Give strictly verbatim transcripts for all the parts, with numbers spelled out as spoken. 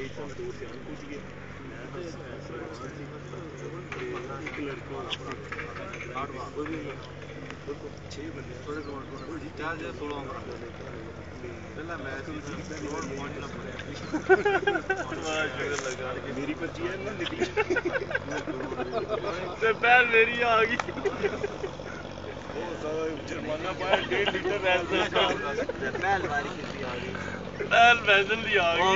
मेरी पर्ची है ना निकली पैर मेरी आ गई जुर्माना पाया डेढ़ लीटर पैल वाली कितनी आ गई पैल पैदल दी आ गई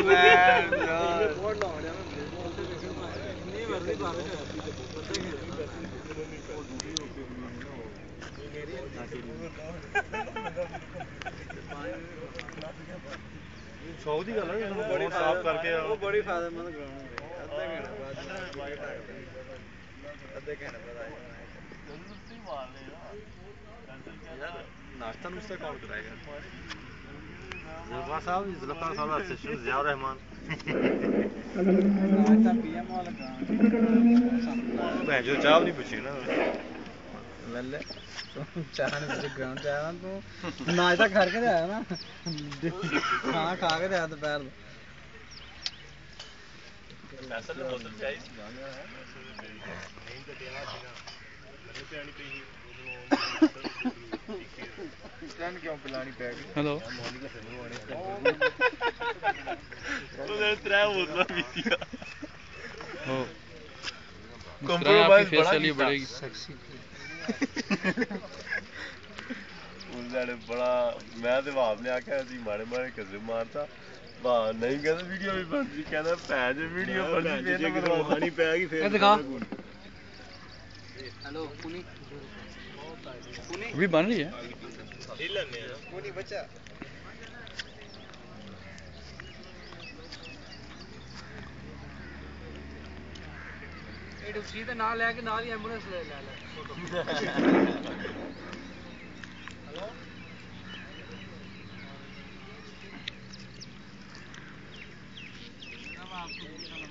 सौ दी गल है बड़ी साफ करके वो बड़ी फायदेमंद ग्राउंड है अद्धे घंटे बाद अद्धे घंटे बाद आए जल्दी मार ले यार नाश्ता नुश्ता कौन कराएगा जुल्फा साहब जुल्फा साहब असिस्टेंट जिया रहमान नाश्ता पीएम वाला काम मैं जो चाह नहीं पूछी ना ले चाह नहीं पूछी ग्राउंड से आया तू नाश्ता करके आया ना खाना खा के आया दोपहर पैसा ले बोतल चाहिए क्यों पिलानी पै गई हेलो त्रै बोतलां पीतियां हो कंप्रोमाइज बड़ा चलिए बढ़ेगी बड़ा मैं तो बाप ने आख्या सी माड़े माड़े कसे मारता वाह नहीं कहता वीडियो भी बनती कहता भैन जो वीडियो बनती फिर खानी पै गई फिर दिखा हेलो पुनी अभी बन रही है पुनी बच्चा सीधे ना लेके नाल ही एंबुलेंस ले ले फोटो हेलो